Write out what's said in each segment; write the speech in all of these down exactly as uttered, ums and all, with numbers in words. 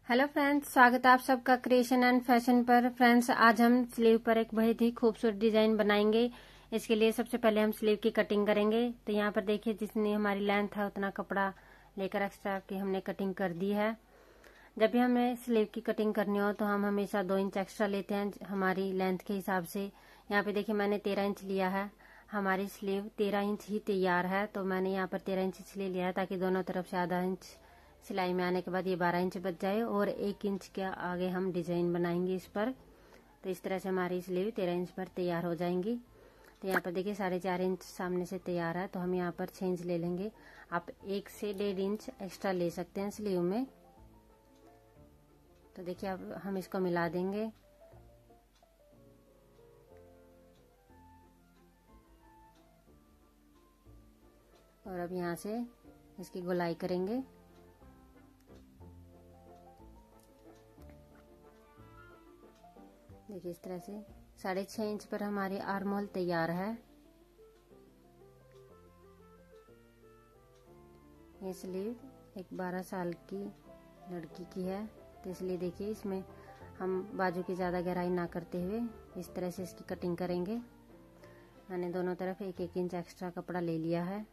Hello friends, स्वागत है आप सबका क्रिएशन एंड फैशन पर। फ्रेंड्स, आज हम स्लीव पर एक बहुत ही खूबसूरत डिजाइन बनाएंगे। इसके लिए सबसे पहले हम स्लीव की कटिंग करेंगे। तो यहाँ पर देखिए, जितनी हमारी लेंथ है उतना कपड़ा लेकर एक्स्ट्रा की हमने कटिंग कर दी है। जब भी हमें स्लीव की कटिंग करनी हो तो हम हमेशा दो इंच एक्स्ट्रा लेते हैं हमारी लेंथ के हिसाब से। यहाँ पे देखिए, मैंने तेरह इंच लिया है। हमारी स्लीव तेरह इंच ही तैयार है, तो मैंने यहाँ पर तेरह इंच इसलिए लिया है ताकि दोनों तरफ से आधा इंच सिलाई में आने के बाद ये बारह इंच बच जाए और एक इंच के आगे हम डिजाइन बनाएंगे इस पर। तो इस तरह से हमारी स्लीव तेरह इंच पर तैयार हो जाएंगी। तो यहाँ पर देखिए, साढ़े चार इंच सामने से तैयार है, तो हम यहाँ पर छह इंच ले लेंगे। आप एक से डेढ़ इंच एक्स्ट्रा ले सकते हैं स्लीव में। तो देखिए, अब हम इसको मिला देंगे। और अब यहाँ से इसकी गोलाई करेंगे। देखिए, इस तरह से साढ़े छह इंच पर हमारी आर्म होल तैयार है। ये स्लीव एक बारह साल की लड़की की है, तो इसलिए देखिए, इसमें हम बाजू की ज़्यादा गहराई ना करते हुए इस तरह से इसकी कटिंग करेंगे। मैंने दोनों तरफ एक एक इंच एक्स्ट्रा कपड़ा ले लिया है।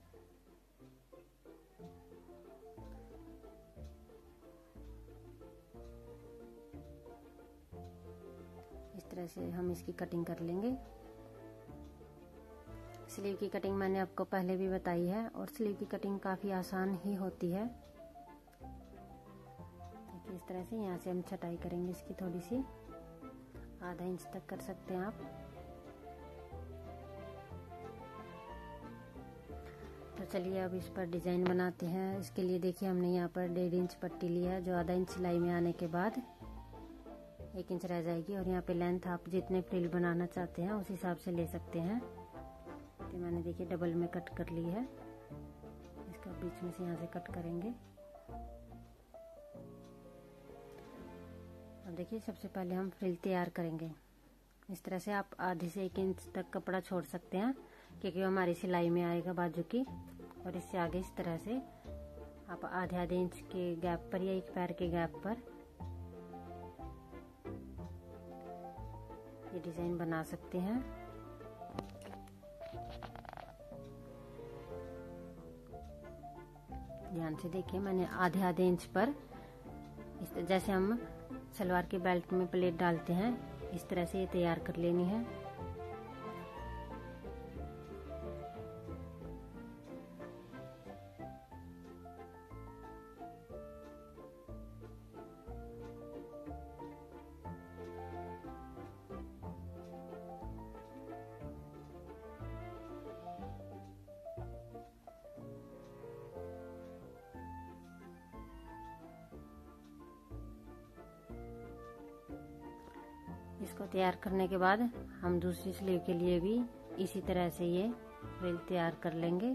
इस तरह से हम इसकी कटिंग कर लेंगे। स्लीव की कटिंग मैंने आपको पहले भी बताई है और स्लीव की कटिंग काफ़ी आसान ही होती है। देखिए, इस तरह से यहाँ से हम छटाई करेंगे इसकी, थोड़ी सी आधा इंच तक कर सकते हैं आप। तो चलिए अब इस पर डिजाइन बनाते हैं। इसके लिए देखिए, हमने यहाँ पर डेढ़ इंच पट्टी लिया है, जो आधा इंच सिलाई में आने के बाद एक इंच रह जाएगी। और यहाँ पे लेंथ आप जितने फ्रिल बनाना चाहते हैं उस हिसाब से ले सकते हैं। तो मैंने देखिए डबल में कट कर ली है। इसका बीच में से यहाँ से कट करेंगे। अब देखिए, सबसे पहले हम फ्रिल तैयार करेंगे। इस तरह से आप आधे से एक इंच तक कपड़ा छोड़ सकते हैं, क्योंकि हमारी सिलाई में आएगा बाजू की। और इससे आगे इस तरह से आप आधे आधे इंच के गैप पर या एक पैर के गैप पर ये डिजाइन बना सकते हैं। ध्यान से देखिए, मैंने आधे आधे इंच पर इस जैसे हम सलवार के बेल्ट में प्लेट डालते हैं, इस तरह से ये तैयार कर लेनी है। इसको तैयार करने के बाद हम दूसरी स्लीव के लिए भी इसी तरह से ये फ्रिल तैयार कर लेंगे।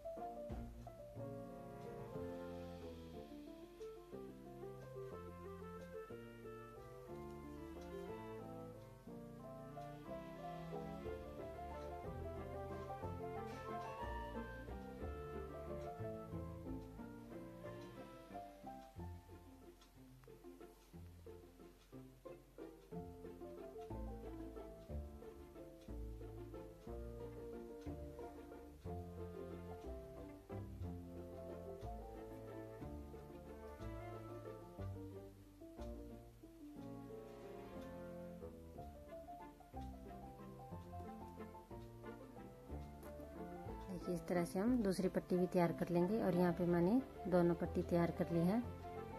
देखिए, इस तरह से हम दूसरी पट्टी भी तैयार कर लेंगे। और यहाँ पे मैंने दोनों पट्टी तैयार कर ली है।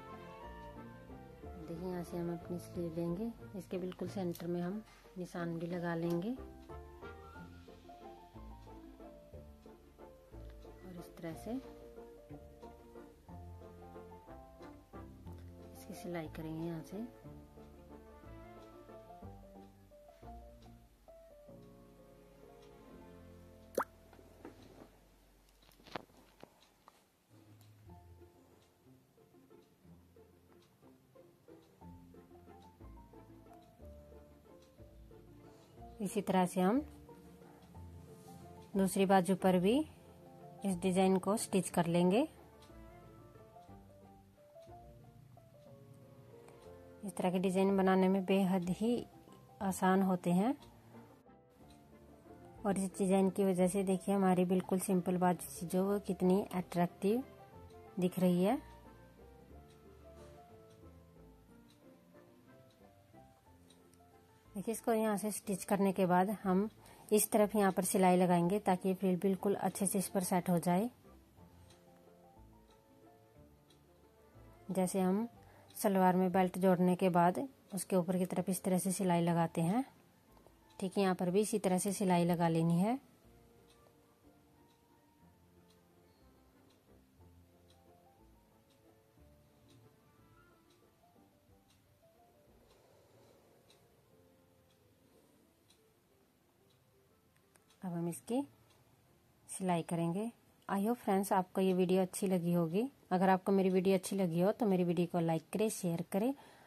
देखिए, यहाँ से हम अपनी स्लीव लेंगे, इसके बिल्कुल सेंटर में हम निशान भी लगा लेंगे और इस तरह से इसकी सिलाई करेंगे यहाँ से। इसी तरह से हम दूसरी बाजू पर भी इस डिजाइन को स्टिच कर लेंगे। इस तरह के डिज़ाइन बनाने में बेहद ही आसान होते हैं और इस डिज़ाइन की वजह से देखिए हमारी बिल्कुल सिंपल बाजू जो वो कितनी अट्रैक्टिव दिख रही है। देखिए इसको यहाँ से स्टिच करने के बाद हम इस तरफ यहाँ पर सिलाई लगाएंगे ताकि ये फ्रिल बिल्कुल अच्छे से इस पर सेट हो जाए। जैसे हम सलवार में बेल्ट जोड़ने के बाद उसके ऊपर की तरफ इस तरह से सिलाई लगाते हैं, ठीक है यहाँ पर भी इसी तरह से सिलाई लगा लेनी है। अब हम इसकी सिलाई करेंगे। आई होप फ्रेंड्स आपको ये वीडियो अच्छी लगी होगी। अगर आपको मेरी वीडियो अच्छी लगी हो तो मेरी वीडियो को लाइक करें, शेयर करें